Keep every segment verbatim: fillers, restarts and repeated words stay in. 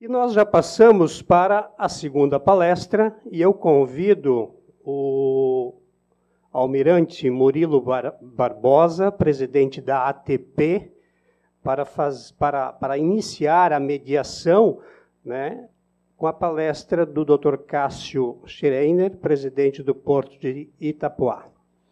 E nós já passamos para a segunda palestra, e eu convido o almirante Murilo Bar Barbosa, presidente da A T P, para, faz, para, para iniciar a mediação, né, com a palestra do doutor Cássio Schreiner, presidente do Porto de Itapoá.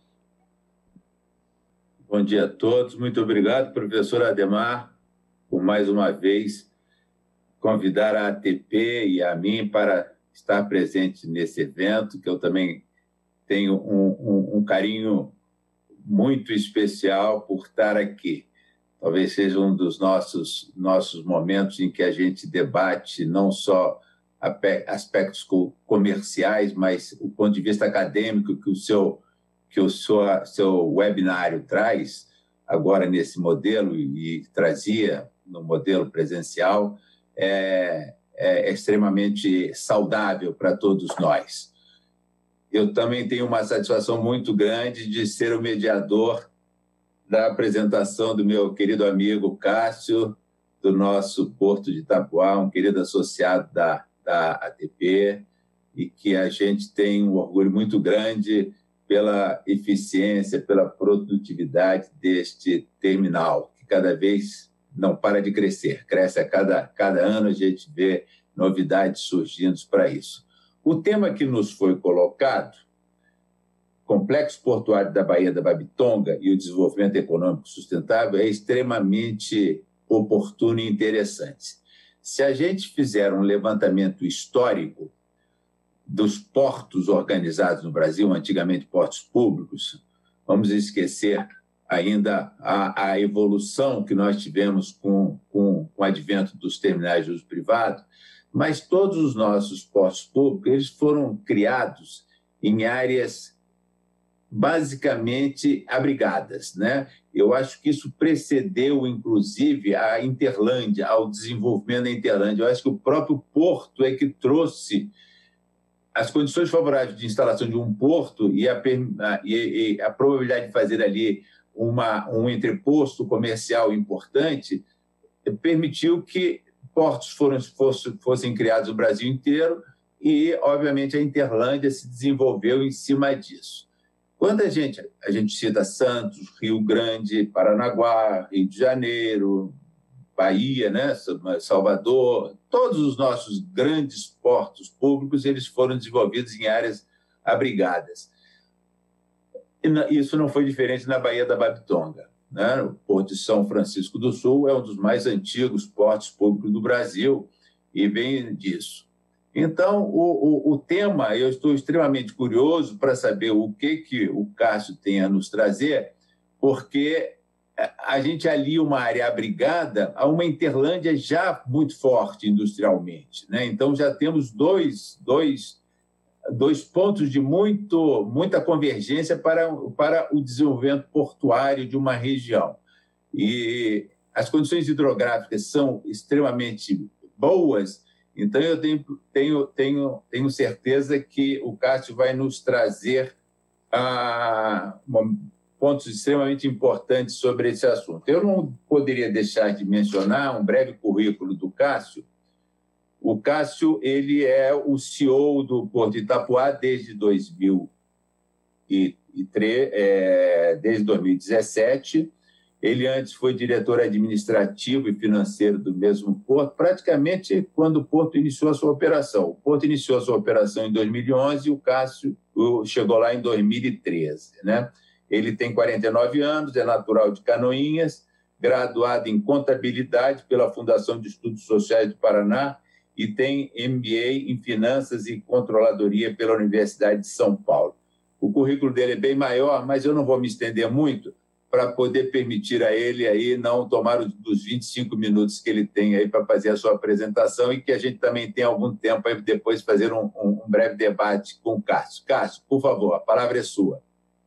Bom dia a todos. Muito obrigado, professor Ademar, por mais uma vez convidar a A T P e a mim para estar presente nesse evento, que eu também tenho um, um, um carinho muito especial por estar aqui. Talvez seja um dos nossos, nossos momentos em que a gente debate não só aspectos comerciais, mas o ponto de vista acadêmico que o seu, que o seu, seu webinário traz, agora nesse modelo, e trazia no modelo presencial, é, é extremamente saudável para todos nós. Eu também tenho uma satisfação muito grande de ser o mediador da apresentação do meu querido amigo Cássio, do nosso Porto de Itapoá, um querido associado da, da A T P, e que a gente tem um orgulho muito grande pela eficiência, pela produtividade deste terminal, que cada vez não para de crescer, cresce a cada, cada ano, a gente vê novidades surgindo para isso. O tema que nos foi colocado, Complexo Portuário da Baía da Babitonga e o Desenvolvimento Econômico Sustentável, é extremamente oportuno e interessante. Se a gente fizer um levantamento histórico dos portos organizados no Brasil, antigamente portos públicos, vamos esquecer ainda a, a evolução que nós tivemos com, com, com o advento dos terminais de uso privado, mas todos os nossos portos públicos eles foram criados em áreas basicamente abrigadas, né? Eu acho que isso precedeu, inclusive, a Interlândia, ao desenvolvimento da Interlândia. Eu acho que o próprio porto é que trouxe as condições favoráveis de instalação de um porto e a, e, e a probabilidade de fazer ali uma, um entreposto comercial importante permitiu que portos foram, fossem, fossem criados no Brasil inteiro e, obviamente, a Interlândia se desenvolveu em cima disso. Quando a gente, a gente cita Santos, Rio Grande, Paranaguá, Rio de Janeiro, Bahia, né, Salvador, todos os nossos grandes portos públicos eles foram desenvolvidos em áreas abrigadas. E isso não foi diferente na Baía da Babitonga, né? O Porto de São Francisco do Sul é um dos mais antigos portos públicos do Brasil e vem disso. Então, o, o, o tema, eu estou extremamente curioso para saber o que, que o Cássio tem a nos trazer, porque a gente alia uma área abrigada a uma Interlândia já muito forte industrialmente, né? Então, já temos dois, dois, dois pontos de muito, muita convergência para, para o desenvolvimento portuário de uma região. E as condições hidrográficas são extremamente boas. Então, eu tenho, tenho, tenho, tenho certeza que o Cássio vai nos trazer ah, pontos extremamente importantes sobre esse assunto. Eu não poderia deixar de mencionar um breve currículo do Cássio. O Cássio ele é o C E O do Porto de Itapoá desde dois mil e três, é, desde dois mil e dezessete. Ele antes foi diretor administrativo e financeiro do mesmo porto, praticamente quando o porto iniciou a sua operação. O porto iniciou a sua operação em dois mil e onze e o Cássio chegou lá em dois mil e treze, né? Ele tem quarenta e nove anos, é natural de Canoinhas, graduado em contabilidade pela Fundação de Estudos Sociais do Paraná e tem M B A em finanças e controladoria pela Universidade de São Paulo. O currículo dele é bem maior, mas eu não vou me estender muito, para poder permitir a ele aí não tomar os dos vinte e cinco minutos que ele tem aí para fazer a sua apresentação e que a gente também tem algum tempo aí depois fazer um, um, um breve debate com o Cássio. Cássio, por favor, a palavra é sua.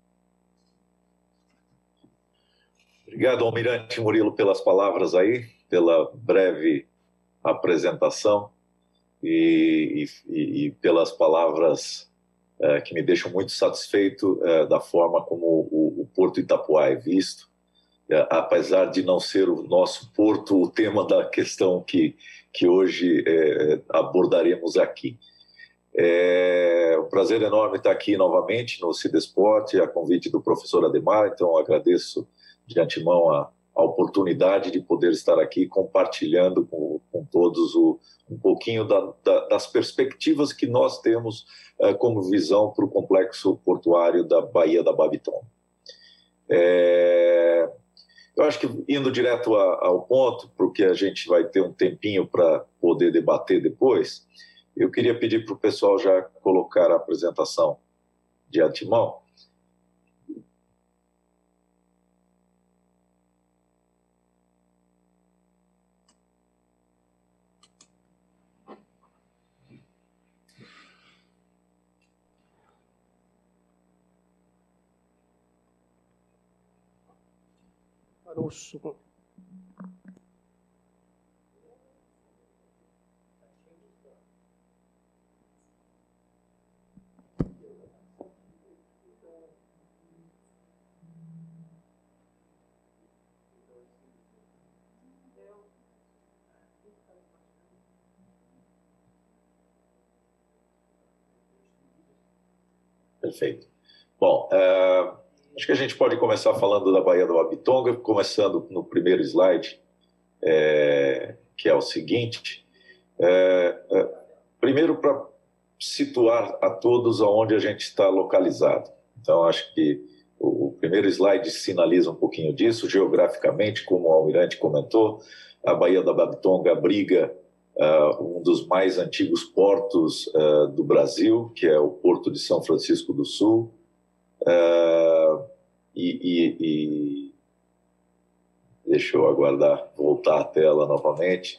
Obrigado, almirante Murilo, pelas palavras aí, pela breve apresentação e, e, e pelas palavras É, que me deixam muito satisfeito é, da forma como o, o Porto Itapoá é visto, é, apesar de não ser o nosso porto o tema da questão que, que hoje é, abordaremos aqui. É um prazer enorme estar aqui novamente no Cidesport, a convite do professor Ademar, então agradeço de antemão a, a oportunidade de poder estar aqui compartilhando com, com todos o, um pouquinho da, da, das perspectivas que nós temos é, como visão para o complexo portuário da Baía da Babitonga. É, eu acho que indo direto a, ao ponto, porque a gente vai ter um tempinho para poder debater depois, eu queria pedir para o pessoal já colocar a apresentação de antemão. Para o sul. Perfeito. Bom, é, acho que a gente pode começar falando da Baía da Babitonga, começando no primeiro slide, é, que é o seguinte. É, é, primeiro, para situar a todos aonde a gente está localizado. Então, acho que o, o primeiro slide sinaliza um pouquinho disso, geograficamente, como o Almirante comentou, a Baía da Babitonga abriga Uh, um dos mais antigos portos uh, do Brasil, que é o Porto de São Francisco do Sul. Uh, e, e, e... Deixa eu aguardar, voltar à tela novamente.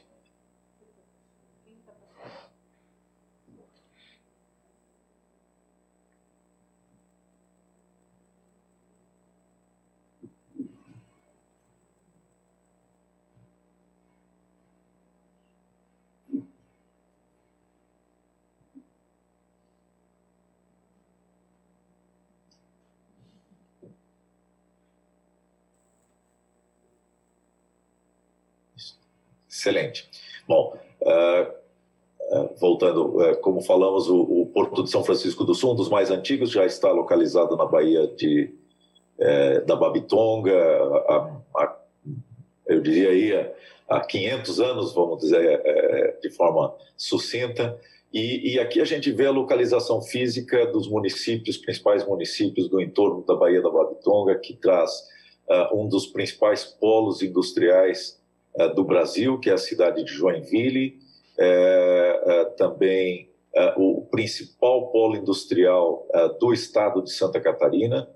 Excelente. Bom, uh, uh, voltando, uh, como falamos, o, o Porto de São Francisco do Sul, um dos mais antigos, já está localizado na Baía de, uh, da Babitonga, a, a, eu diria aí há quinhentos anos, vamos dizer, uh, de forma sucinta, e, e aqui a gente vê a localização física dos municípios, principais municípios do entorno da Baía da Babitonga, que traz uh, um dos principais polos industriais do Brasil, que é a cidade de Joinville, é, é, também é, o principal polo industrial é, do estado de Santa Catarina,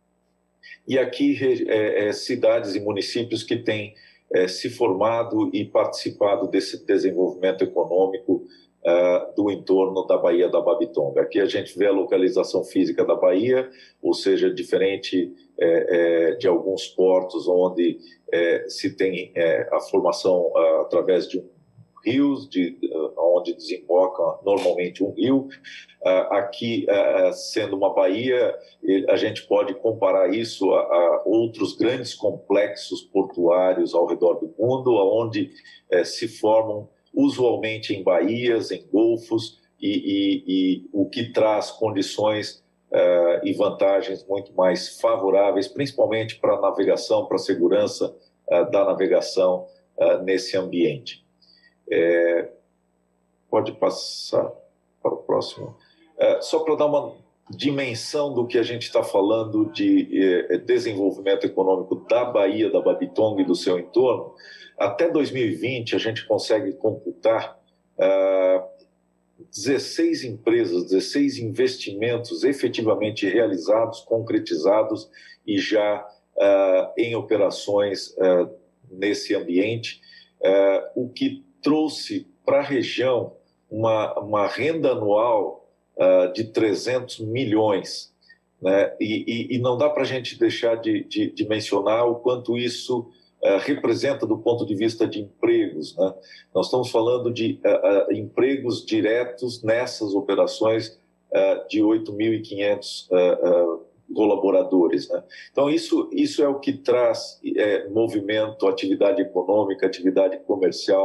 e aqui é, é, cidades e municípios que têm é, se formado e participado desse desenvolvimento econômico é, do entorno da Baía da Babitonga. Aqui a gente vê a localização física da Baía, ou seja, diferente é, é, de alguns portos onde é, se tem é, a formação é, através de um rios, de, onde desemboca normalmente um rio. Aqui, sendo uma baía, a gente pode comparar isso a outros grandes complexos portuários ao redor do mundo, onde se formam usualmente em baías, em golfos, e, e, e o que traz condições uh, e vantagens muito mais favoráveis, principalmente para a navegação, para a segurança uh, da navegação uh, nesse ambiente. É, pode passar para o próximo. É, só para dar uma dimensão do que a gente está falando de é, desenvolvimento econômico da Baía da Babitonga e do seu entorno, até dois mil e vinte a gente consegue computar é, dezesseis empresas, dezesseis investimentos efetivamente realizados, concretizados e já é, em operações é, nesse ambiente, é, o que trouxe para a região uma, uma renda anual uh, de trezentos milhões, né? E, e, e não dá para a gente deixar de, de, de mencionar o quanto isso uh, representa do ponto de vista de empregos, né? Nós estamos falando de uh, uh, empregos diretos nessas operações uh, de oito mil e quinhentos uh, uh, colaboradores, né? Então isso, isso é o que traz é, movimento, atividade econômica, atividade comercial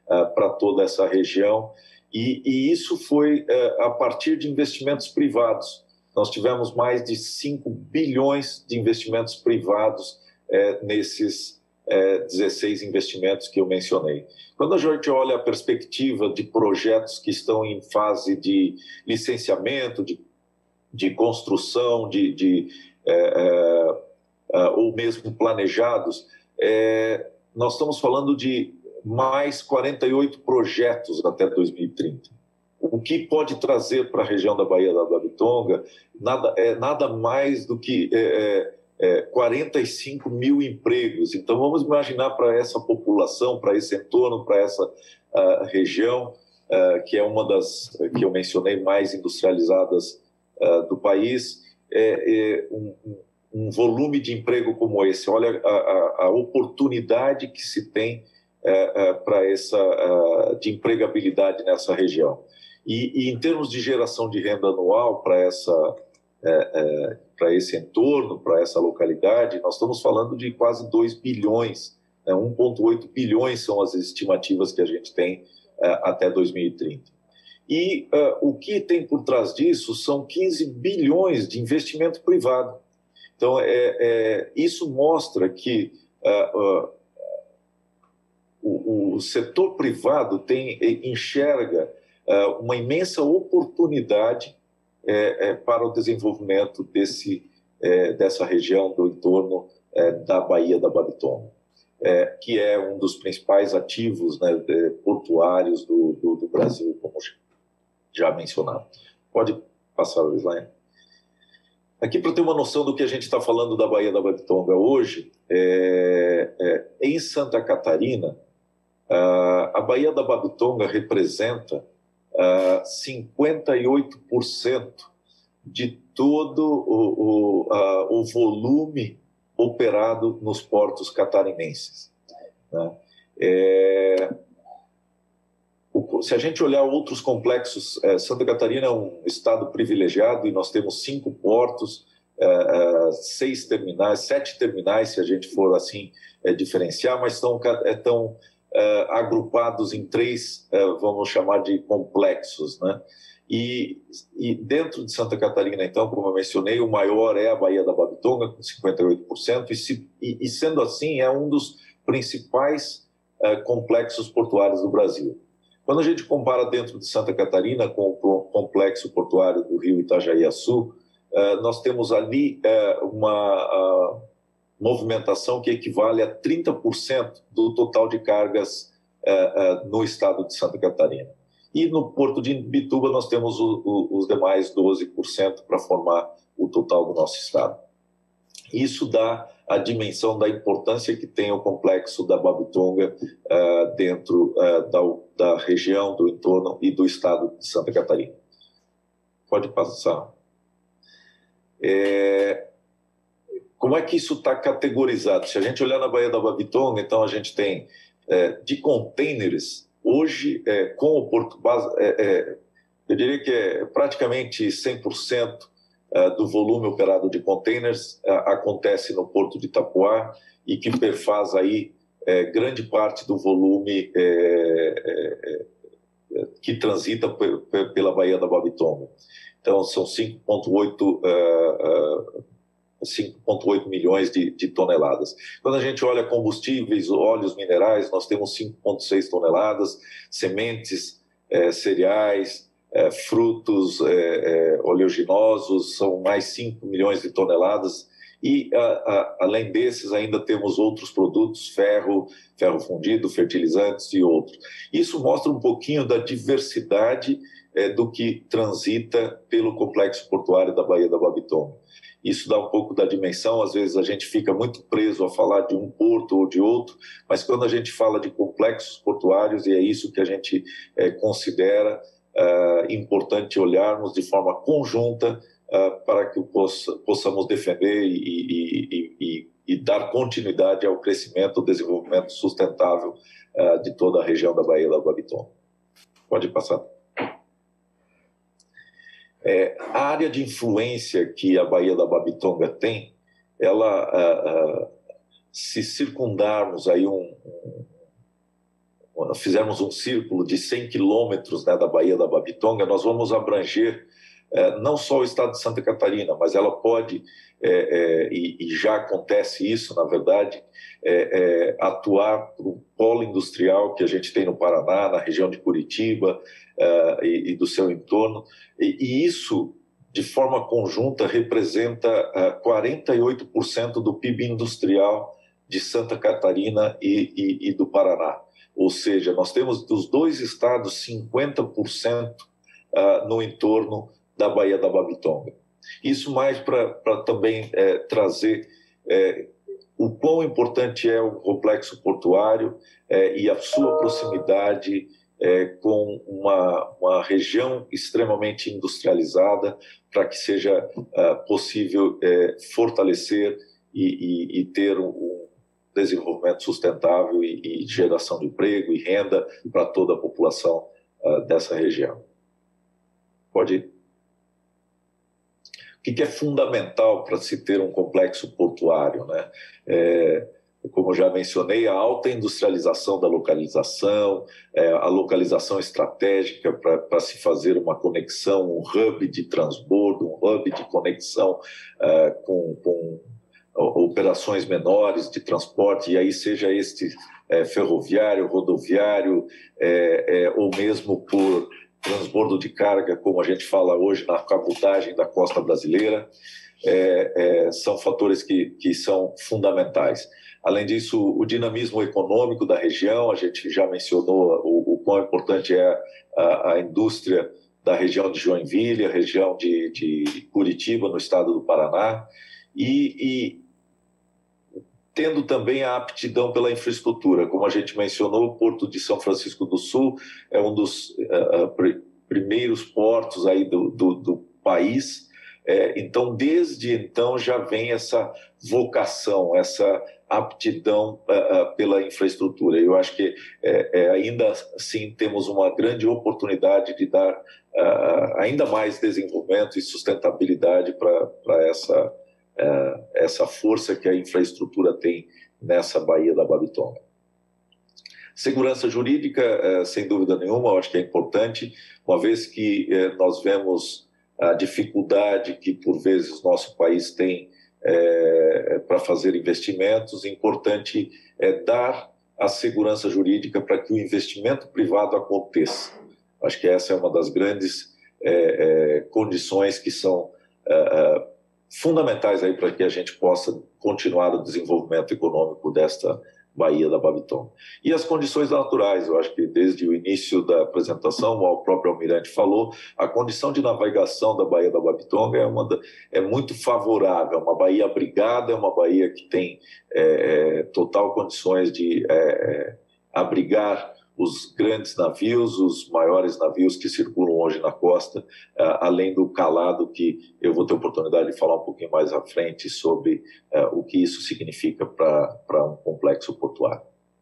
uh, para toda essa região. E, e isso foi uh, a partir de investimentos privados. Nós tivemos mais de cinco bilhões de investimentos privados uh, nesses uh, dezesseis investimentos que eu mencionei. Quando a gente olha a perspectiva de projetos que estão em fase de licenciamento, de, de construção, de, de, uh, uh, ou mesmo planejados, uh, nós estamos falando de mais quarenta e oito projetos até dois mil e trinta. O que pode trazer para a região da Baía da Babitonga nada, é nada mais do que é, é, quarenta e cinco mil empregos. Então, vamos imaginar para essa população, para esse entorno, para essa uh, região, uh, que é uma das que eu mencionei mais industrializadas uh, do país, é, é um, um volume de emprego como esse. Olha a, a, a oportunidade que se tem É, é, para essa uh, de empregabilidade nessa região. E, e em termos de geração de renda anual para essa é, é, para esse entorno, para essa localidade, nós estamos falando de quase dois bilhões, né? um vírgula oito bilhões são as estimativas que a gente tem uh, até dois mil e trinta. E uh, o que tem por trás disso são quinze bilhões de investimento privado. Então, é, é, isso mostra que uh, uh, O, o setor privado tem, enxerga uh, uma imensa oportunidade é, é, para o desenvolvimento desse, é, dessa região do entorno é, da Baía da Babitonga, é, que é um dos principais ativos, né, de, portuários do, do, do Brasil, como já mencionado. Pode passar o slide. Aqui, para ter uma noção do que a gente está falando da Baía da Babitonga hoje, é, é, em Santa Catarina, Uh, a Baía da Babitonga representa uh, cinquenta e oito por cento de todo o, o, uh, o volume operado nos portos catarinenses, né? É, o, se a gente olhar outros complexos, é, Santa Catarina é um estado privilegiado e nós temos cinco portos, é, é, seis terminais, sete terminais, se a gente for assim é, diferenciar, mas estão é, tão Uh, agrupados em três, uh, vamos chamar de complexos, né? E, e dentro de Santa Catarina, então, como eu mencionei, o maior é a Baía da Babitonga, com cinquenta e oito por cento, e, se, e, e sendo assim, é um dos principais uh, complexos portuários do Brasil. Quando a gente compara dentro de Santa Catarina com o complexo portuário do Rio Itajaí-Açu, uh, nós temos ali uh, uma... Uh, movimentação que equivale a trinta por cento do total de cargas uh, uh, no estado de Santa Catarina. E no Porto de Imbituba nós temos o, o, os demais doze por cento para formar o total do nosso estado. Isso dá a dimensão da importância que tem o complexo da Babitonga uh, dentro uh, da, da região, do entorno e do estado de Santa Catarina. Pode passar. É... Como é que isso está categorizado? Se a gente olhar na Baía da Babitonga, então a gente tem é, de containers, hoje, é, com o Porto Base, é, é, eu diria que é praticamente cem por cento é, do volume operado de containers é, acontece no Porto de Itapuá e que perfaz aí é, grande parte do volume é, é, que transita pela Baía da Babitonga. Então, são cinco vírgula oito uh, uh, cinco vírgula oito milhões de, de toneladas. Quando a gente olha combustíveis, óleos minerais, nós temos cinco vírgula seis toneladas, sementes, eh, cereais, eh, frutos eh, eh, oleaginosos, são mais cinco milhões de toneladas, e a, a, além desses ainda temos outros produtos, ferro, ferro fundido, fertilizantes e outros. Isso mostra um pouquinho da diversidade eh, do que transita pelo complexo portuário da Baía da Babitonga. Isso dá um pouco da dimensão, às vezes a gente fica muito preso a falar de um porto ou de outro, mas quando a gente fala de complexos portuários, e é isso que a gente é, considera é, importante olharmos de forma conjunta é, para que possa, possamos defender e, e, e, e, e dar continuidade ao crescimento, ao desenvolvimento sustentável é, de toda a região da Baía da Babitonga. Pode passar. É, a área de influência que a Baía da Babitonga tem, ela, ah, ah, se circundarmos aí um, um, fizermos um círculo de cem quilômetros, né, da Baía da Babitonga, nós vamos abranger é, não só o estado de Santa Catarina, mas ela pode, é, é, e, e já acontece isso, na verdade, é, é, atuar para o polo industrial que a gente tem no Paraná, na região de Curitiba é, e, e do seu entorno, e, e isso, de forma conjunta, representa é, quarenta e oito por cento do P I B industrial de Santa Catarina e, e, e do Paraná. Ou seja, nós temos dos dois estados cinquenta por cento uh, no entorno da Baía da Babitonga. Isso mais para também é, trazer é, o quão importante é o complexo portuário é, e a sua proximidade é, com uma, uma região extremamente industrializada para que seja uh, possível é, fortalecer e, e, e ter um, um desenvolvimento sustentável e, e geração de emprego e renda para toda a população uh, dessa região. Pode ir. O que, que é fundamental para se ter um complexo portuário, né? É, como já mencionei, a alta industrialização da localização, é, a localização estratégica para se fazer uma conexão, um hub de transbordo, um hub de conexão uh, com, com operações menores de transporte, e aí seja este é, ferroviário, rodoviário, é, é, ou mesmo por transbordo de carga, como a gente fala hoje na cabotagem da costa brasileira, é, é, são fatores que, que são fundamentais. Além disso, o dinamismo econômico da região, a gente já mencionou o, o quão importante é a, a indústria da região de Joinville, a região de, de Curitiba, no estado do Paraná, e, e tendo também a aptidão pela infraestrutura. Como a gente mencionou, o Porto de São Francisco do Sul é um dos uh, pr primeiros portos aí do, do, do país. É, então, desde então, já vem essa vocação, essa aptidão uh, uh, pela infraestrutura. Eu acho que é, é, ainda assim temos uma grande oportunidade de dar uh, ainda mais desenvolvimento e sustentabilidade para essa essa força que a infraestrutura tem nessa Baía da Babitonga. Segurança jurídica, sem dúvida nenhuma, eu acho que é importante, uma vez que nós vemos a dificuldade que, por vezes, nosso país tem é, para fazer investimentos, é importante é, dar a segurança jurídica para que o investimento privado aconteça. Acho que essa é uma das grandes é, é, condições que são é, fundamentais aí para que a gente possa continuar o desenvolvimento econômico desta Baía da Babitonga. E as condições naturais, eu acho que desde o início da apresentação, o próprio Almirante falou, a condição de navegação da Baía da Babitonga é, uma da, é muito favorável, é uma baía abrigada, é uma baía que tem é, total condições de é, abrigar os grandes navios, os maiores navios que circulam hoje na costa, uh, além do calado que eu vou ter oportunidade de falar um pouquinho mais à frente sobre uh, o que isso significa para um complexo portuário.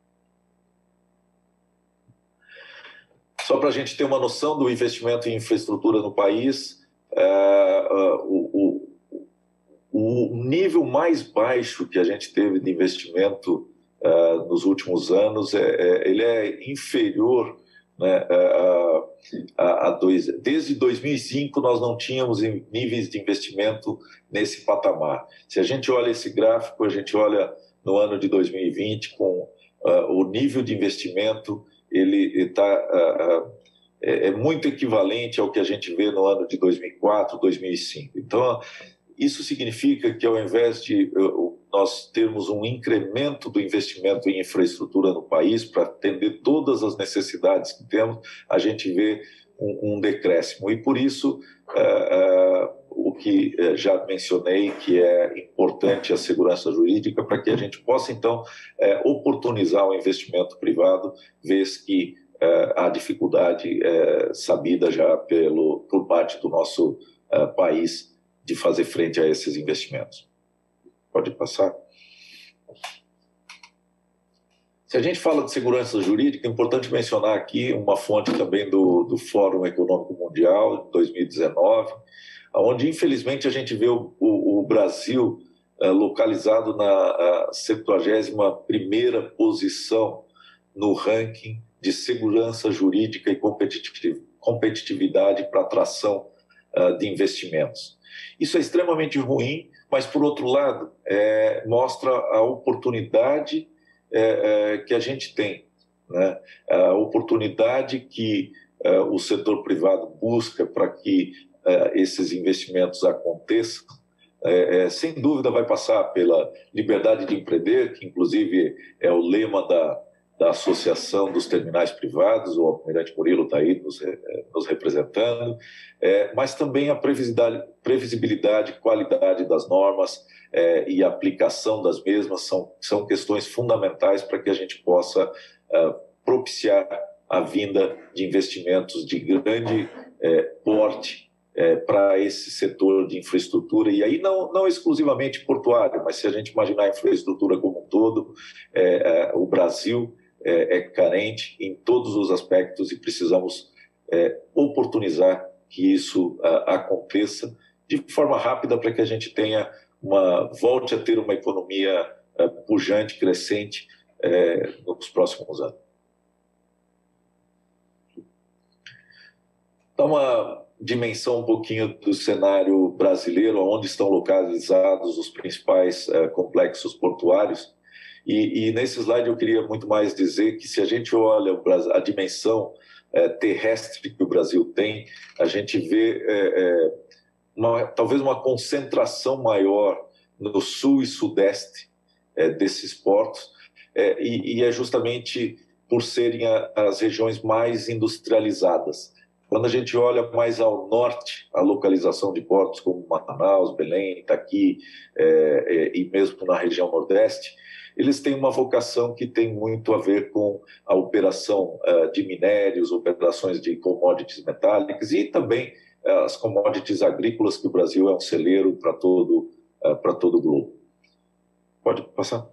Só para a gente ter uma noção do investimento em infraestrutura no país, uh, uh, o, o, o nível mais baixo que a gente teve de investimento Uh, nos últimos anos, é, é, ele é inferior, né, a, a, a dois, desde dois mil e cinco nós não tínhamos níveis de investimento nesse patamar. Se a gente olha esse gráfico, a gente olha no ano de dois mil e vinte com uh, o nível de investimento, ele está uh, uh, é, é muito equivalente ao que a gente vê no ano de dois mil e quatro, dois mil e cinco. Então, isso significa que ao invés de uh, nós termos um incremento do investimento em infraestrutura no país para atender todas as necessidades que temos, a gente vê um, um decréscimo. E por isso, uh, uh, o que uh, já mencionei, que é importante a segurança jurídica, para que a gente possa, então, uh, oportunizar o investimento privado, vez que uh, há dificuldade uh, sabida já pelo, por parte do nosso uh, país de fazer frente a esses investimentos. Pode passar. Se a gente fala de segurança jurídica, é importante mencionar aqui uma fonte também do, do Fórum Econômico Mundial, de dois mil e dezenove, onde, infelizmente, a gente vê o, o, o Brasil uh, localizado na septuagésima primeira posição no ranking de segurança jurídica e competitividade para atração uh, de investimentos. Isso é extremamente ruim, mas, por outro lado, é, mostra a oportunidade é, é, que a gente tem, né? A oportunidade que é, o setor privado busca para que é, esses investimentos aconteçam. É, é, sem dúvida vai passar pela liberdade de empreender, que inclusive é o lema da, da Associação dos Terminais Privados, o Almirante Murilo está aí nos, nos representando, é, mas também a previsibilidade, previsibilidade, qualidade das normas é, e a aplicação das mesmas são, são questões fundamentais para que a gente possa é, propiciar a vinda de investimentos de grande é, porte É, para esse setor de infraestrutura, e aí não, não exclusivamente portuário, mas se a gente imaginar a infraestrutura como um todo, é, é, o Brasil é, é carente em todos os aspectos e precisamos é, oportunizar que isso a, aconteça de forma rápida para que a gente tenha uma, volte a ter uma economia a, pujante, crescente é, nos próximos anos. Então, uma dimensão um pouquinho do cenário brasileiro, onde estão localizados os principais uh, complexos portuários. E, e nesse slide eu queria muito mais dizer que se a gente olha a dimensão uh, terrestre que o Brasil tem, a gente vê uh, uh, uma, talvez uma concentração maior no sul e sudeste uh, desses portos, uh, e, e é justamente por serem a, as regiões mais industrializadas. Quando a gente olha mais ao norte, a localização de portos como Manaus, Belém, Itaqui é, é, e mesmo na região nordeste, eles têm uma vocação que tem muito a ver com a operação uh, de minérios, operações de commodities metálicas e também uh, as commodities agrícolas, que o Brasil é um celeiro para todo, uh, para todo o globo. Pode passar?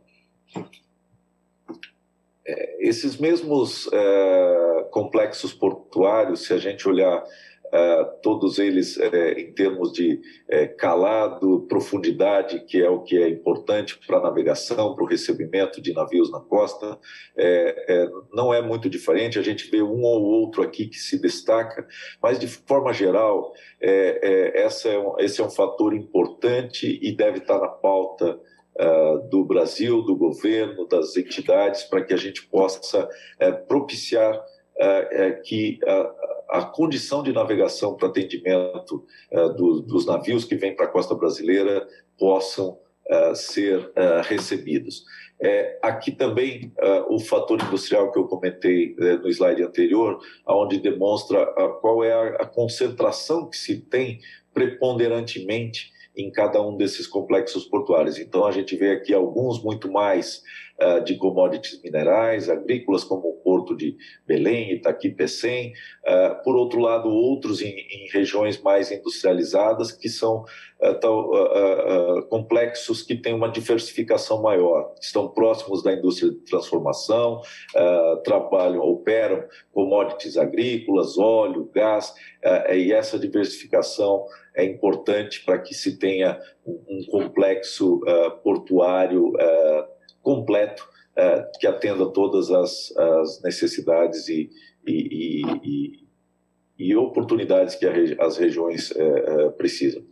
Esses mesmos uh, complexos portuários, se a gente olhar uh, todos eles uh, em termos de uh, calado, profundidade, que é o que é importante para a navegação, para o recebimento de navios na costa, uh, uh, não é muito diferente. A gente vê um ou outro aqui que se destaca, mas de forma geral, uh, uh, essa é um, esse é um fator importante e deve estar na pauta Uh, do Brasil, do governo, das entidades, para que a gente possa uh, propiciar uh, uh, que a, a condição de navegação para atendimento uh, do, dos navios que vêm para a costa brasileira possam uh, ser uh, recebidos. É, aqui também uh, o fator industrial que eu comentei uh, no slide anterior, onde demonstra uh, qual é a, a concentração que se tem preponderantemente em cada um desses complexos portuários. Então, a gente vê aqui alguns muito mais uh, de commodities minerais, agrícolas, como o Porto de Belém, Itaqui, Pecém. Uh, por outro lado, outros em, em regiões mais industrializadas, que são uh, tal, uh, uh, complexos que têm uma diversificação maior, estão próximos da indústria de transformação, uh, trabalham, operam commodities agrícolas, óleo, gás, uh, e essa diversificação é importante para que se tenha um complexo uh, portuário uh, completo uh, que atenda todas as, as necessidades e, e, e, e oportunidades que a, as regiões uh, uh, precisam.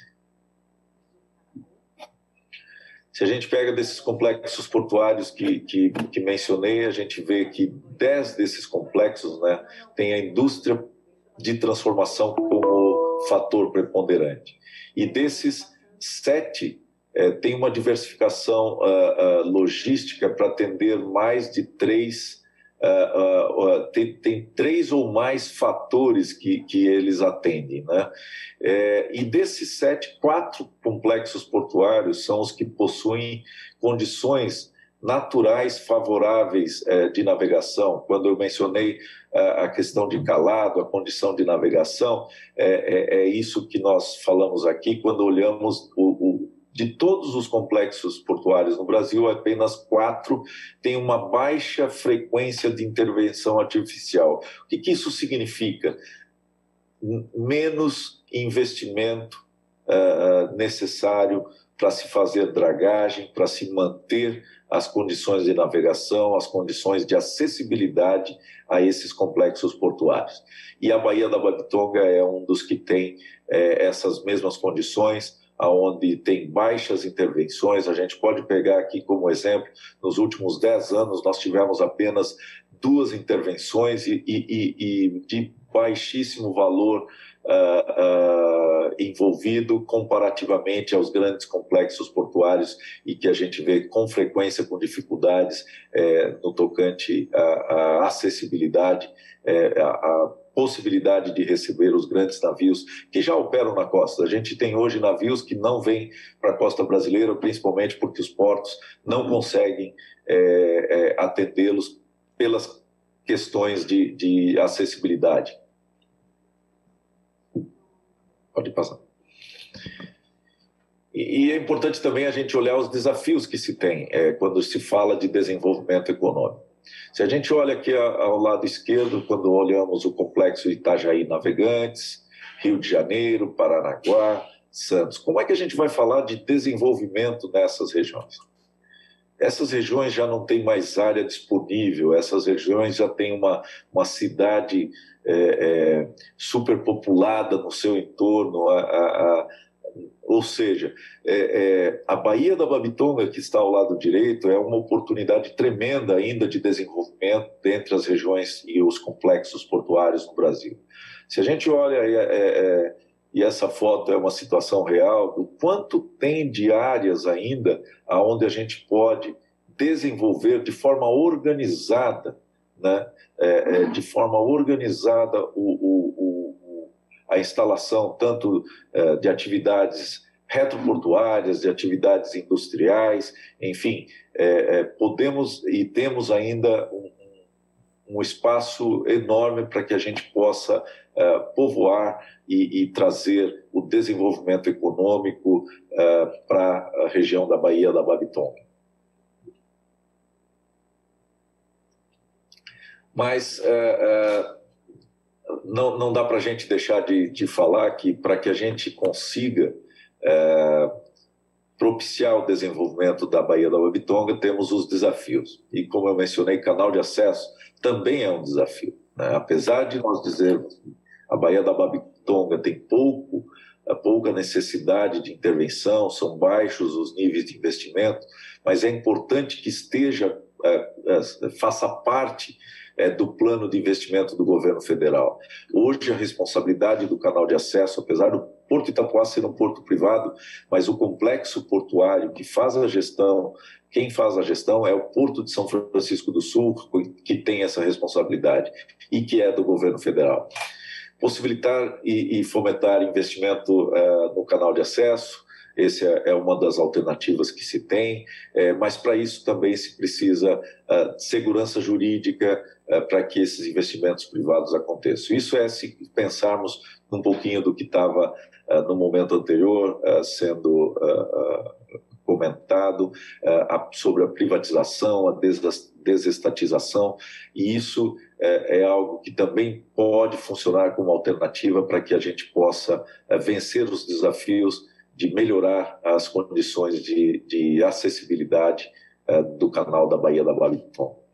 Se a gente pega desses complexos portuários que, que, que mencionei, a gente vê que dez desses complexos, né, tem a indústria de transformação como fator preponderante. E desses sete, eh, tem uma diversificação uh, uh, logística para atender mais de três, uh, uh, uh, tem, tem três ou mais fatores que, que eles atendem, né? Eh, e desses sete, quatro complexos portuários são os que possuem condições naturais favoráveis eh, de navegação. Quando eu mencionei a questão de calado, a condição de navegação, é, é, é isso que nós falamos aqui quando olhamos o, o, de todos os complexos portuários no Brasil, apenas quatro têm uma baixa frequência de intervenção artificial. O que, que isso significa? Menos investimento uh, necessário para se fazer dragagem, para se manter as condições de navegação, as condições de acessibilidade a esses complexos portuários. E a Baía da Babitonga é um dos que tem é, essas mesmas condições, onde tem baixas intervenções. A gente pode pegar aqui como exemplo, nos últimos dez anos nós tivemos apenas duas intervenções e, e, e de baixíssimo valor uh, uh, envolvido comparativamente aos grandes complexos portuários e que a gente vê com frequência com dificuldades eh, no tocante à, à acessibilidade, eh, à, à possibilidade de receber os grandes navios que já operam na costa. A gente tem hoje navios que não vêm para a costa brasileira, principalmente porque os portos não conseguem é, é, atendê-los pelas questões de, de acessibilidade. Pode passar. E, e é importante também a gente olhar os desafios que se tem é, quando se fala de desenvolvimento econômico. Se a gente olha aqui ao lado esquerdo, quando olhamos o complexo Itajaí Navegantes, Rio de Janeiro, Paranaguá, Santos, como é que a gente vai falar de desenvolvimento nessas regiões? Essas regiões já não têm mais área disponível, essas regiões já têm uma, uma cidade é, é, superpopulada no seu entorno, a, a, a ou seja, é, é, a Baía da Babitonga, que está ao lado direito, é uma oportunidade tremenda ainda de desenvolvimento entre as regiões e os complexos portuários no Brasil. Se a gente olha, é, é, e essa foto é uma situação real, do quanto tem de áreas ainda onde a gente pode desenvolver de forma organizada, né, é, é, de forma organizada o, o, o a instalação tanto uh, de atividades retroportuárias, de atividades industriais, enfim, é, é, podemos e temos ainda um, um espaço enorme para que a gente possa uh, povoar e, e trazer o desenvolvimento econômico uh, para a região da Baía da Babitonga. Mas uh, uh, Não, não dá para a gente deixar de, de falar que para que a gente consiga é, propiciar o desenvolvimento da Baía da Babitonga, temos os desafios. E como eu mencionei, canal de acesso também é um desafio, né? Apesar de nós dizermos que a Baía da Babitonga tem pouco, pouca necessidade de intervenção, são baixos os níveis de investimento, mas é importante que esteja, é, é, faça parte É, do plano de investimento do governo federal. Hoje, a responsabilidade do canal de acesso, apesar do Porto Itapuá ser um porto privado, mas o complexo portuário que faz a gestão, quem faz a gestão é o Porto de São Francisco do Sul, que tem essa responsabilidade e que é do governo federal. Possibilitar e, e fomentar investimento uh, no canal de acesso, essa é, é uma das alternativas que se tem, é, mas para isso também se precisa uh, segurança jurídica, para que esses investimentos privados aconteçam. Isso é se pensarmos um pouquinho do que estava uh, no momento anterior uh, sendo uh, uh, comentado uh, a, sobre a privatização, a des desestatização, e isso uh, é algo que também pode funcionar como alternativa para que a gente possa uh, vencer os desafios de melhorar as condições de, de acessibilidade uh, do canal da Baía da Babitonga.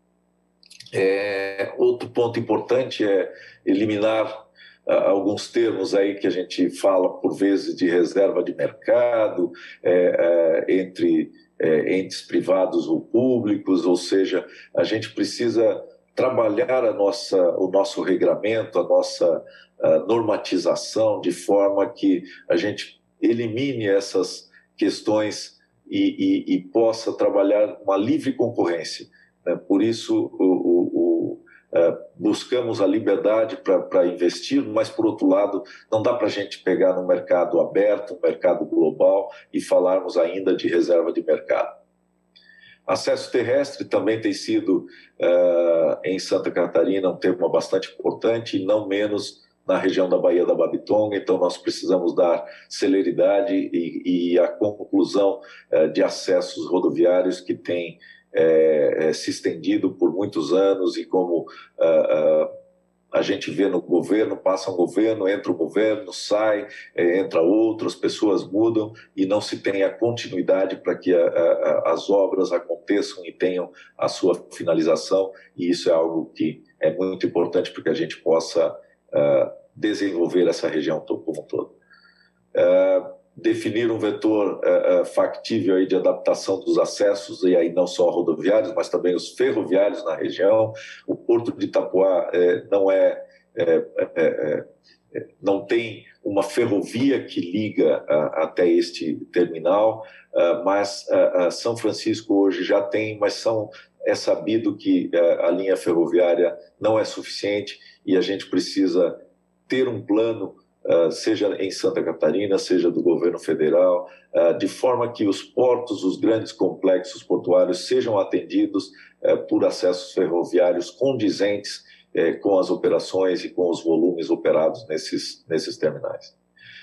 É, outro ponto importante é eliminar uh, alguns termos aí que a gente fala por vezes de reserva de mercado é, é, entre é, entes privados ou públicos, ou seja, a gente precisa trabalhar a nossa, o nosso regramento, a nossa a normatização de forma que a gente elimine essas questões e, e, e possa trabalhar uma livre concorrência. Por isso, o, o, o, uh, buscamos a liberdade para investir, mas, por outro lado, não dá para a gente pegar no mercado aberto, no mercado global, e falarmos ainda de reserva de mercado. Acesso terrestre também tem sido, uh, em Santa Catarina, um tema bastante importante, e não menos na região da Baía da Babitonga, então nós precisamos dar celeridade e, e a conclusão uh, de acessos rodoviários que tem É, é, se estendido por muitos anos e como uh, uh, a gente vê no governo, passa um governo, entra o governo, sai, é, entra outro, as pessoas mudam e não se tem a continuidade para que a, a, as obras aconteçam e tenham a sua finalização, e isso é algo que é muito importante para que a gente possa uh, desenvolver essa região como um todo. Uh, definir um vetor uh, uh, factível aí de adaptação dos acessos, e aí não só rodoviários, mas também os ferroviários na região. O Porto de Itapuã uh, não é, uh, uh, uh, não tem uma ferrovia que liga uh, até este terminal, uh, mas uh, uh, São Francisco hoje já tem, mas são, é sabido que uh, a linha ferroviária não é suficiente e a gente precisa ter um plano, Uh, seja em Santa Catarina, seja do governo federal, uh, de forma que os portos, os grandes complexos portuários sejam atendidos uh, por acessos ferroviários condizentes uh, com as operações e com os volumes operados nesses, nesses terminais.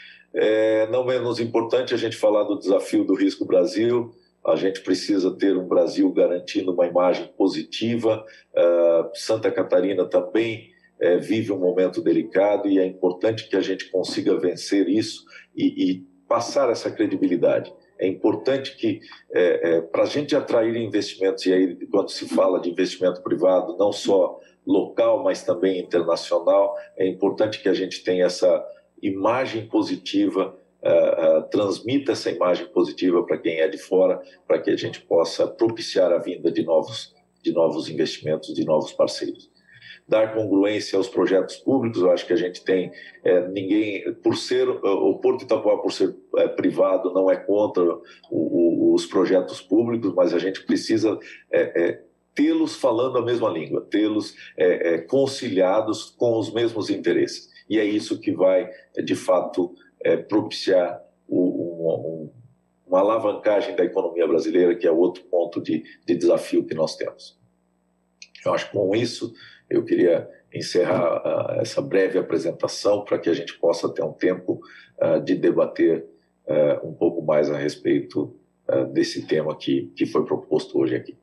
Uh, não menos importante a gente falar do desafio do Risco Brasil. A gente precisa ter um Brasil garantindo uma imagem positiva. Uh, Santa Catarina também É, vive um momento delicado e é importante que a gente consiga vencer isso e, e passar essa credibilidade. É importante que, é, é, para a gente atrair investimentos, e aí quando se fala de investimento privado, não só local, mas também internacional, é importante que a gente tenha essa imagem positiva, é, é, transmita essa imagem positiva para quem é de fora, para que a gente possa propiciar a vinda de novos, de novos investimentos, de novos parceiros. Dar congruência aos projetos públicos. Eu acho que a gente tem, é, ninguém, por ser, o Porto de Itapuã, por ser é, privado, não é contra o, o, os projetos públicos, mas a gente precisa é, é, tê-los falando a mesma língua, tê-los é, é, conciliados com os mesmos interesses. E é isso que vai, de fato, é, propiciar o, um, uma alavancagem da economia brasileira, que é outro ponto de, de desafio que nós temos. Eu acho que com isso eu queria encerrar uh, essa breve apresentação para que a gente possa ter um tempo uh, de debater uh, um pouco mais a respeito uh, desse tema que, que foi proposto hoje aqui.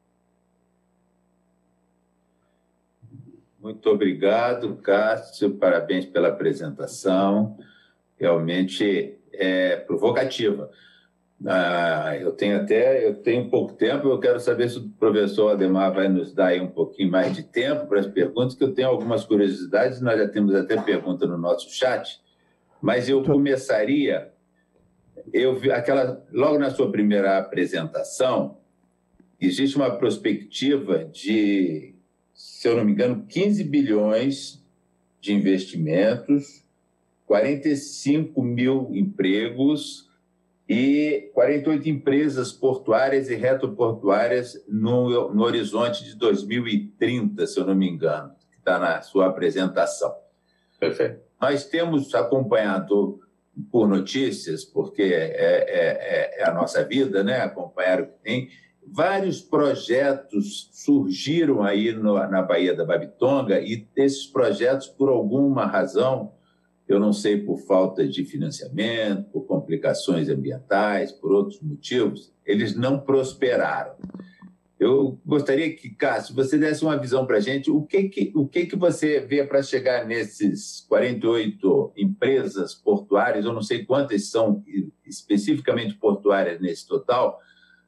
Muito obrigado, Cássio. Parabéns pela apresentação. Realmente é provocativa. Ah, eu tenho até eu tenho pouco tempo, eu quero saber se o professor Ademar vai nos dar aí um pouquinho mais de tempo para as perguntas, que eu tenho algumas curiosidades, nós já temos até pergunta no nosso chat, mas eu começaria, eu vi aquela, logo na sua primeira apresentação, existe uma perspectiva de, se eu não me engano, quinze bilhões de investimentos, quarenta e cinco mil empregos, e quarenta e oito empresas portuárias e retroportuárias no, no horizonte de dois mil e trinta, se eu não me engano, que está na sua apresentação. Perfeito. Nós temos acompanhado por notícias, porque é, é, é a nossa vida, né? Acompanhar o que tem. Vários projetos surgiram aí no, na Baía da Babitonga e esses projetos, por alguma razão, eu não sei, por falta de financiamento, por complicações ambientais, por outros motivos, eles não prosperaram. Eu gostaria que, Cássio, você desse uma visão para a gente, o que, que, o que, que você vê para chegar nesses quarenta e oito empresas portuárias, eu não sei quantas são especificamente portuárias nesse total,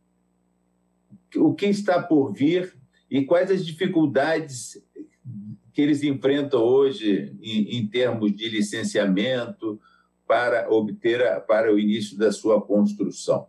o que está por vir e quais as dificuldades que eles enfrentam hoje em, em termos de licenciamento para obter a, para o início da sua construção?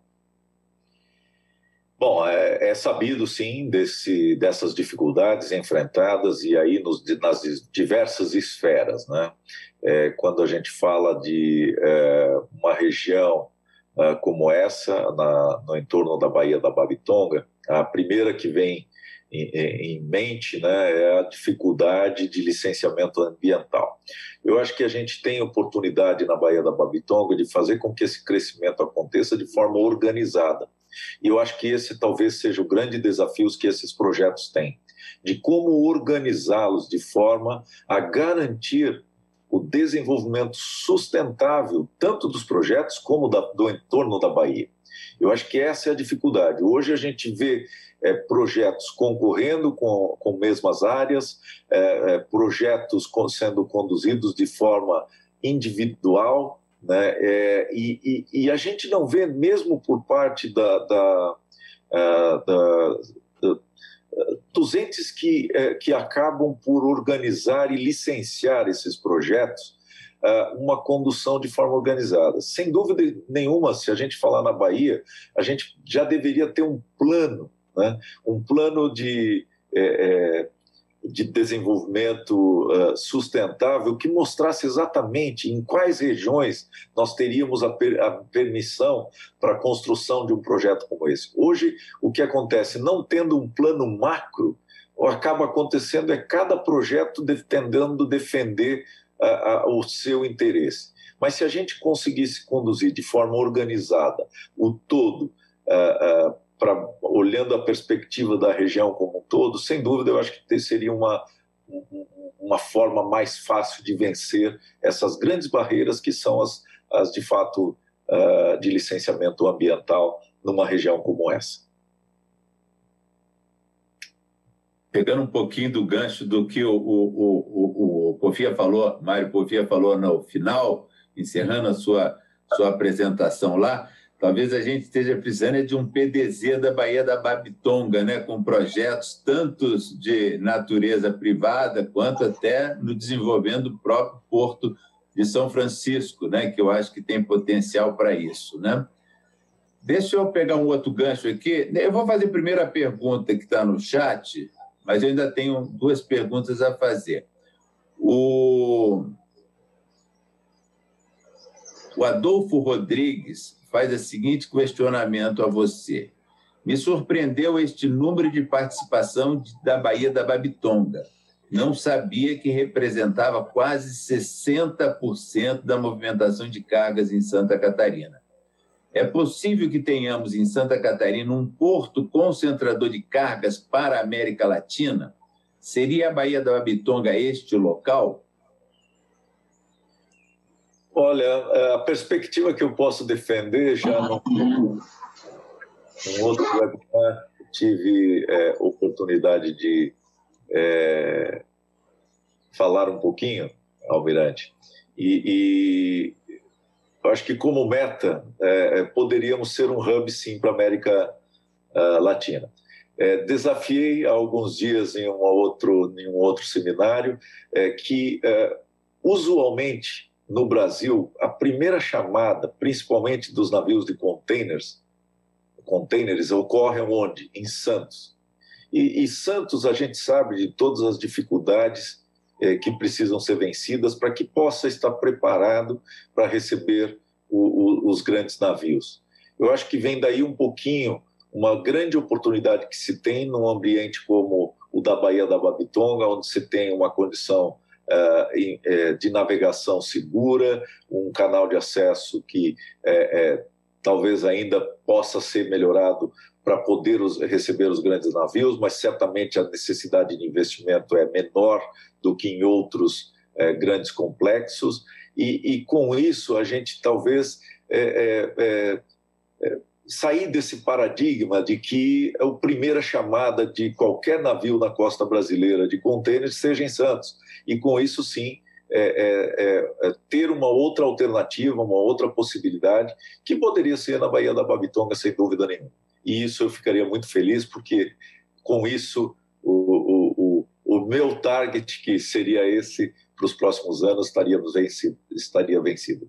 Bom, é, é sabido, sim, desse, dessas dificuldades enfrentadas e aí nos, nas diversas esferas, né? É, quando a gente fala de é, uma região é, como essa, na, no entorno da Baía da Babitonga, a primeira que vem Em, em mente, né, é a dificuldade de licenciamento ambiental. Eu acho que a gente tem oportunidade na Baía da Babitonga de fazer com que esse crescimento aconteça de forma organizada. E eu acho que esse talvez seja o grande desafio que esses projetos têm, de como organizá-los de forma a garantir o desenvolvimento sustentável tanto dos projetos como da, do entorno da Baía. Eu acho que essa é a dificuldade. Hoje a gente vê é, projetos concorrendo com, com mesmas áreas, é, é, projetos sendo conduzidos de forma individual, né? É, e, e, e a gente não vê, mesmo por parte da, da, uh, da, da, dos entes que, uh, que acabam por organizar e licenciar esses projetos, uh, uma condução de forma organizada. Sem dúvida nenhuma, se a gente falar na Bahia, a gente já deveria ter um plano, né? Um plano de... É, é, de desenvolvimento uh, sustentável que mostrasse exatamente em quais regiões nós teríamos a, per a permissão para a construção de um projeto como esse. Hoje, o que acontece, não tendo um plano macro, o que acaba acontecendo é cada projeto de tentando defender uh, uh, o seu interesse. Mas se a gente conseguisse conduzir de forma organizada o todo, uh, uh, Pra, olhando a perspectiva da região como um todo, sem dúvida, eu acho que seria uma, uma forma mais fácil de vencer essas grandes barreiras que são as, as de fato, uh, de licenciamento ambiental numa região como essa. Pegando um pouquinho do gancho do que o, o, o, o Povia falou, Mário Povia falou no final, encerrando a sua, sua apresentação lá, talvez a gente esteja precisando de um P D Z da Baía da Babitonga, né, com projetos tanto de natureza privada quanto até no desenvolvimento do próprio Porto de São Francisco, né, que eu acho que tem potencial para isso, né? Deixa eu pegar um outro gancho aqui. Eu vou fazer primeiro a pergunta que está no chat, mas eu ainda tenho duas perguntas a fazer. O, o Adolfo Rodrigues faz o seguinte questionamento a você. Me surpreendeu este número de participação da Baía da Babitonga. Não sabia que representava quase sessenta por cento da movimentação de cargas em Santa Catarina. É possível que tenhamos em Santa Catarina um porto concentrador de cargas para a América Latina? Seria a Baía da Babitonga este local? Olha, a perspectiva que eu posso defender já não... Um outro webinar, tive é, oportunidade de é, falar um pouquinho, Almirante, e, e eu acho que como meta é, poderíamos ser um hub sim para a América uh, Latina. É, desafiei há alguns dias em, uma outro, em um outro seminário é, que é, usualmente no Brasil, a primeira chamada, principalmente dos navios de containers, containers ocorrem onde? Em Santos. E, e Santos, a gente sabe de todas as dificuldades eh, que precisam ser vencidas para que possa estar preparado para receber o, o, os grandes navios. Eu acho que vem daí um pouquinho uma grande oportunidade que se tem num ambiente como o da Baía da Babitonga, onde se tem uma condição Uh, de navegação segura, um canal de acesso que é, é, talvez ainda possa ser melhorado para poder os, receber os grandes navios, mas certamente a necessidade de investimento é menor do que em outros é, grandes complexos, e, e com isso a gente talvez é, é, é, sair desse paradigma de que a primeira chamada de qualquer navio na costa brasileira de contêineres seja em Santos. E com isso, sim, é, é, é, ter uma outra alternativa, uma outra possibilidade, que poderia ser na Baía da Babitonga, sem dúvida nenhuma. E isso eu ficaria muito feliz, porque com isso o, o, o, o meu target, que seria esse para os próximos anos, estaríamos vencido, estaria vencido.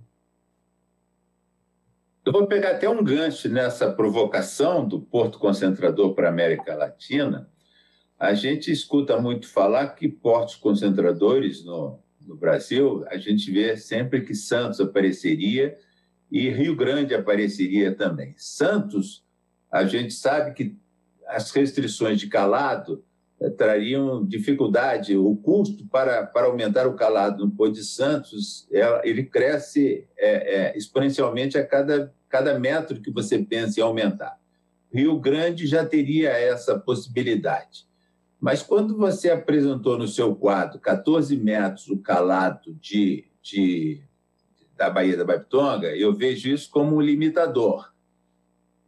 Eu vou pegar até um gancho nessa provocação do Porto Concentrador para a América Latina. A gente escuta muito falar que portos concentradores no, no Brasil, a gente vê sempre que Santos apareceria e Rio Grande apareceria também. Santos, a gente sabe que as restrições de calado eh, trariam dificuldade, o custo para, para aumentar o calado no Porto de Santos, é, ele cresce é, é, exponencialmente a cada, cada metro que você pensa em aumentar. Rio Grande já teria essa possibilidade. Mas quando você apresentou no seu quadro quatorze metros o calado de, de, da Baía da Babitonga, eu vejo isso como um limitador.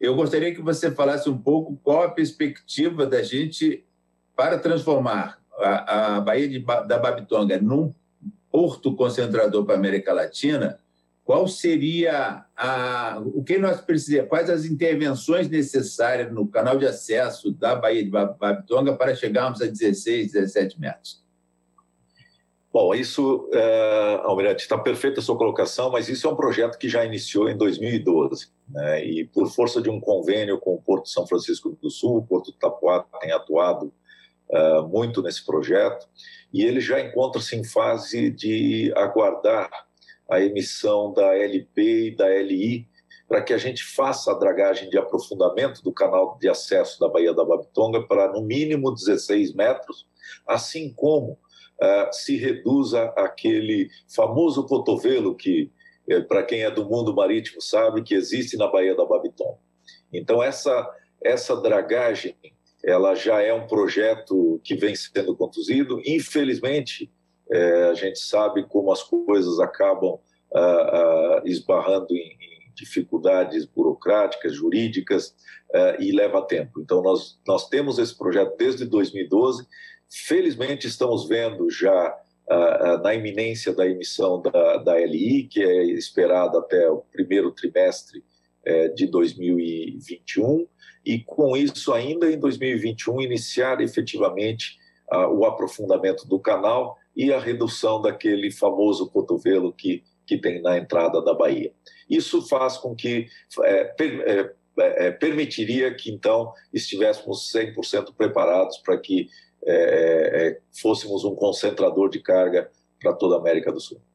eu gostaria que você falasse um pouco qual a perspectiva da gente para transformar a, a Baía de, da Babitonga num porto concentrador para a América Latina. Qual seria a, o que nós precisamos, quais as intervenções necessárias no canal de acesso da Baía de Babitonga para chegarmos a dezesseis, dezessete metros? Bom, isso, é, Almirante, está perfeita a sua colocação, mas isso é um projeto que já iniciou em dois mil e doze, né? E por força de um convênio com o Porto de São Francisco do Sul, o Porto de Itapuá tem atuado é, muito nesse projeto, e ele já encontra-se em fase de aguardar a emissão da L P e da L I para que a gente faça a dragagem de aprofundamento do canal de acesso da Baía da Babitonga para, no mínimo, dezesseis metros, assim como Uh, se reduza aquele famoso cotovelo que, eh, para quem é do mundo marítimo, sabe que existe na Baía da Babitonga. Então, essa, essa dragagem ela já é um projeto que vem sendo conduzido. Infelizmente, eh, a gente sabe como as coisas acabam uh, uh, esbarrando em, em dificuldades burocráticas, jurídicas, uh, e leva tempo. Então, nós, nós temos esse projeto desde dois mil e doze. Felizmente, estamos vendo já uh, na iminência da emissão da, da L I, que é esperada até o primeiro trimestre uh, de dois mil e vinte e um, e com isso, ainda em dois mil e vinte e um, iniciar efetivamente uh, o aprofundamento do canal e a redução daquele famoso cotovelo que, que tem na entrada da Baía. Isso faz com que... Uh, per, uh, uh, permitiria que, então, estivéssemos cem por cento preparados para que É, é, fôssemos um concentrador de carga para toda a América do Sul.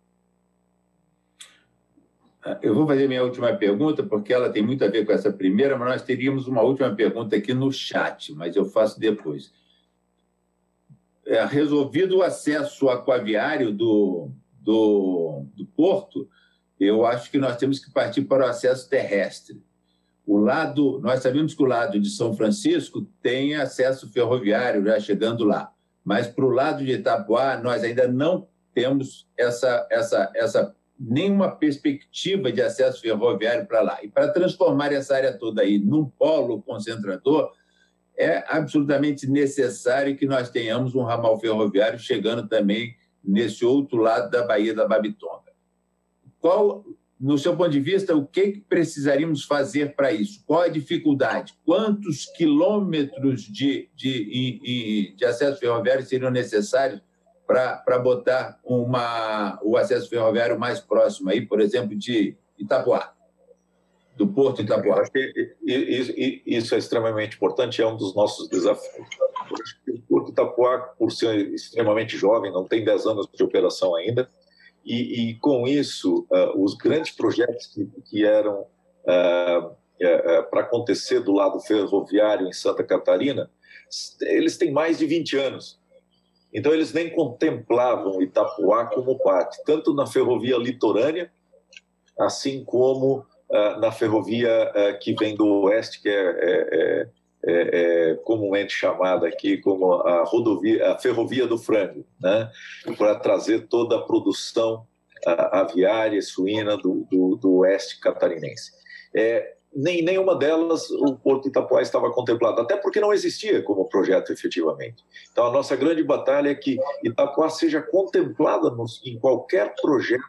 Eu vou fazer minha última pergunta, porque ela tem muito a ver com essa primeira, mas nós teríamos uma última pergunta aqui no chat, mas eu faço depois. É, resolvido o acesso aquaviário do, do, do porto, eu acho que nós temos que partir para o acesso terrestre. O lado, nós sabemos que o lado de São Francisco tem acesso ferroviário já chegando lá, mas para o lado de Itapuá nós ainda não temos essa, essa, essa, nenhuma perspectiva de acesso ferroviário para lá. E para transformar essa área toda aí num polo concentrador, é absolutamente necessário que nós tenhamos um ramal ferroviário chegando também nesse outro lado da Baía da Babitonga. Qual... No seu ponto de vista, o que precisaríamos fazer para isso? Qual a dificuldade? Quantos quilômetros de, de, de acesso ferroviário seriam necessários para botar uma, o acesso ferroviário mais próximo, aí, por exemplo, de Itapuá, do Porto de Itapuá? Acho que isso é extremamente importante, é um dos nossos desafios. O Porto de Itapuá, por ser extremamente jovem, não tem dez anos de operação ainda, E, e, com isso, uh, os grandes projetos que, que eram uh, uh, uh, para acontecer do lado ferroviário em Santa Catarina, eles têm mais de vinte anos. Então, eles nem contemplavam Itapuá como parte, tanto na ferrovia litorânea, assim como uh, na ferrovia uh, que vem do oeste, que é, é, é, é comumente chamada aqui como a, rodovia, a ferrovia do frango, né? Para trazer toda a produção uh, aviária e suína do, do, do oeste catarinense. É, nem nenhuma delas o Porto de Itapuá estava contemplado, até porque não existia como projeto efetivamente. Então, a nossa grande batalha é que Itapuá seja contemplada nos, em qualquer projeto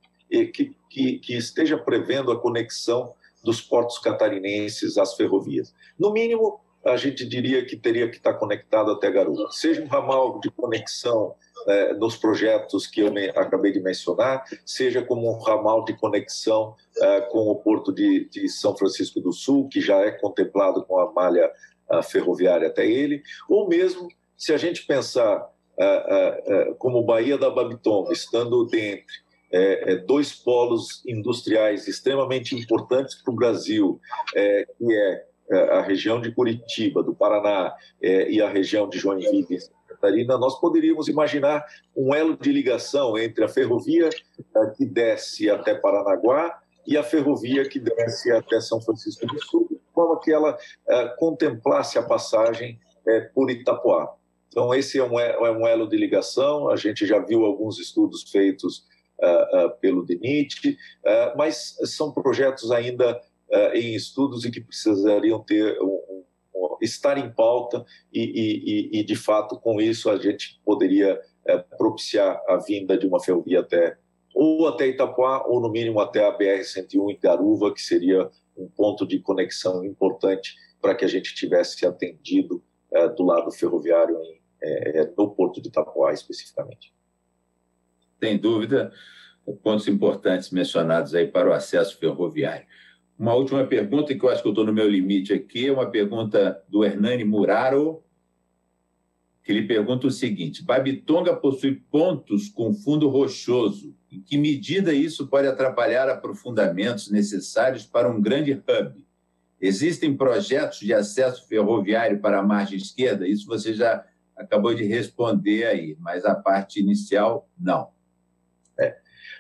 que, que, que esteja prevendo a conexão dos portos catarinenses às ferrovias. No mínimo, a gente diria que teria que estar conectado até Garuva. Seja um ramal de conexão eh, nos projetos que eu me, acabei de mencionar, seja como um ramal de conexão eh, com o Porto de, de São Francisco do Sul, que já é contemplado com a malha a ferroviária até ele, ou mesmo, se a gente pensar eh, eh, como Baía da Babitonga, estando dentre É, é, dois polos industriais extremamente importantes para o Brasil, é, que é, é a região de Curitiba, do Paraná, é, e a região de Joinville, em Santa Catarina, nós poderíamos imaginar um elo de ligação entre a ferrovia é, que desce até Paranaguá e a ferrovia que desce até São Francisco do Sul, de forma que ela é, contemplasse a passagem é, por Itapuá. Então, esse é um, é um elo de ligação, a gente já viu alguns estudos feitos Uh, uh, pelo D N I T, uh, mas são projetos ainda uh, em estudos e que precisariam ter um, um, estar em pauta e, e, e, de fato, com isso a gente poderia uh, propiciar a vinda de uma ferrovia até, ou até Itapuá, ou no mínimo até a B R cento e um em Garuva, que seria um ponto de conexão importante para que a gente tivesse atendido uh, do lado ferroviário em, uh, no Porto de Itapuá especificamente. Sem dúvida, pontos importantes mencionados aí para o acesso ferroviário. Uma última pergunta, que eu acho que eu estou no meu limite aqui, é uma pergunta do Hernani Muraro, que ele pergunta o seguinte: Babitonga possui pontos com fundo rochoso. Em que medida isso pode atrapalhar aprofundamentos necessários para um grande hub? Existem projetos de acesso ferroviário para a margem esquerda? Isso você já acabou de responder aí, mas a parte inicial, não. É.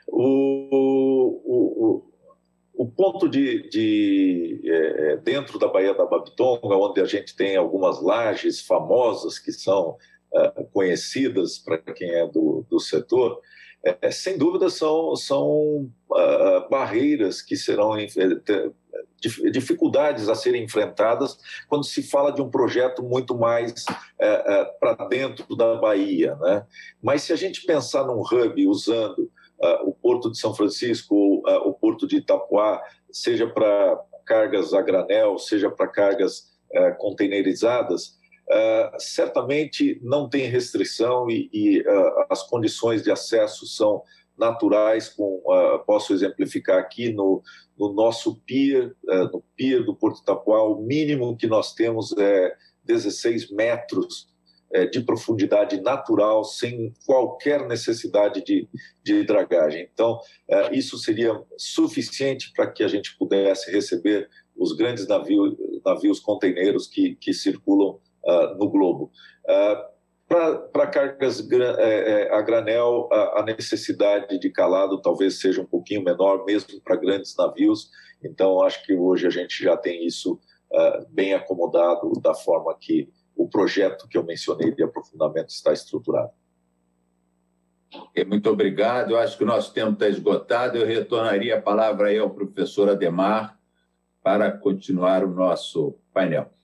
O, o, o ponto de, de é, dentro da Baía da Babitonga, onde a gente tem algumas lajes famosas que são é, conhecidas para quem é do, do setor, é, sem dúvida são, são uh, barreiras que serão é, dificuldades a serem enfrentadas quando se fala de um projeto muito mais é, é, para dentro da Bahia, né? Mas se a gente pensar num hub usando uh, o Porto de São Francisco ou uh, o Porto de Itapuá, seja para cargas a granel, seja para cargas uh, containerizadas, uh, certamente não tem restrição e, e uh, as condições de acesso são naturais. Com, uh, posso exemplificar aqui no, no nosso pier, uh, no pier do Porto Itapuá, o mínimo que nós temos é dezesseis metros uh, de profundidade natural, sem qualquer necessidade de, de dragagem. Então, uh, isso seria suficiente para que a gente pudesse receber os grandes navios, navios containeiros que, que circulam uh, no globo. Uh, Para cargas a granel, a necessidade de calado talvez seja um pouquinho menor, mesmo para grandes navios. Então, acho que hoje a gente já tem isso uh, bem acomodado da forma que o projeto que eu mencionei de aprofundamento está estruturado. Muito obrigado. Eu acho que o nosso tempo está esgotado. Eu retornaria a palavra aí ao professor Adhemar para continuar o nosso painel.